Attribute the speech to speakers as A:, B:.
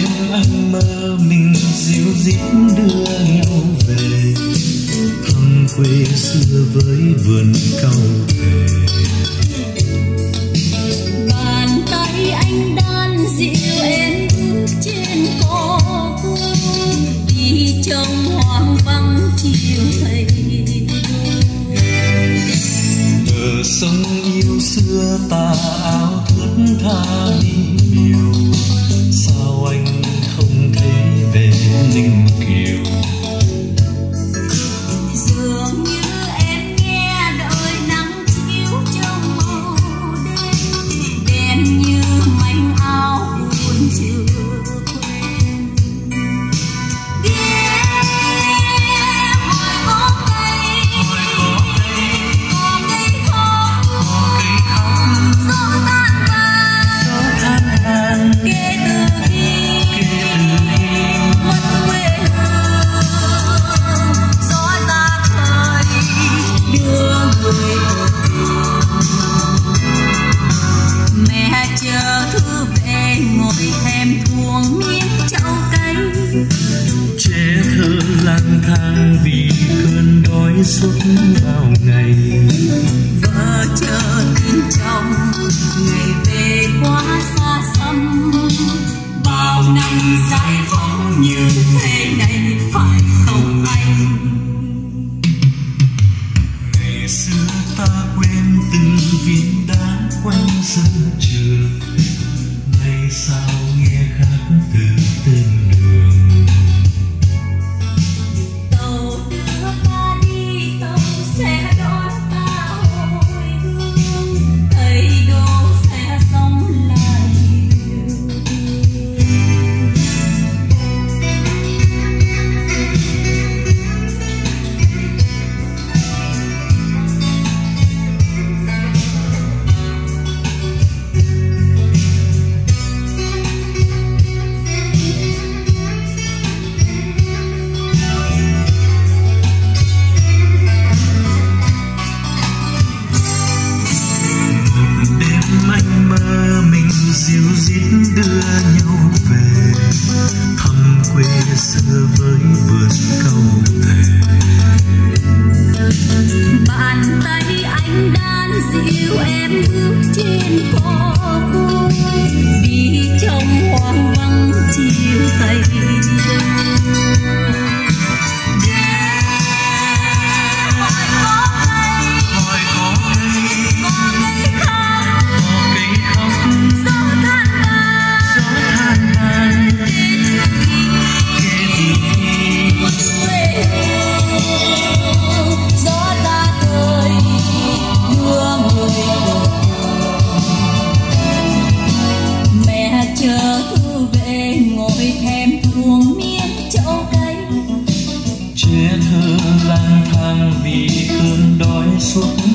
A: đêm anh mơ mình dịu dít đưa nhau về thăm quê xưa với vườn cau thề.
B: Bàn tay anh đan dịu em bước trên cỏ hương đi trong hoang vắng chiều thầy.
A: Bờ sông yêu xưa tà áo thướt tha đi miều, sao anh không thấy về Ninh Kiều.
B: Dường như em nghe đời nắng chiếu trong màu đêm, đen như mảnh áo buồn chưa quên. Ghé hỏi có cây khóc, gió than vàng kể từ khi mất quê hương, gió ra khơi đưa người mẹ chờ thư về ngồi thèm thuồng miếng chậu cây.
A: Trẻ thơ lang thang vì cơn đói suốt bao ngày,
B: Vợ chờ tin chồng ngày về quá xa xăm. Bao năm giải phóng như thế này phải không anh?
A: ngày xưa ta quên từng viên đá quanh sân trường, nay sao nghe khác từ tên đường.
B: Tàu đưa ta đi, tàu sẽ đón ta hồi hương, thầy đô sẽ sống lại điều.
A: Đêm anh mơ mình dịu dít đưa nhau về thăm quê xưa với vườn cau thề.
B: Bàn tay anh đan dịu em bước trên cỏ hương đi trong hoang vắng chiều tây. Chờ thư về ngồi thèm thuồng miếng chậu cây.
A: Trẻ thơ lang thang vì cơn đói suốt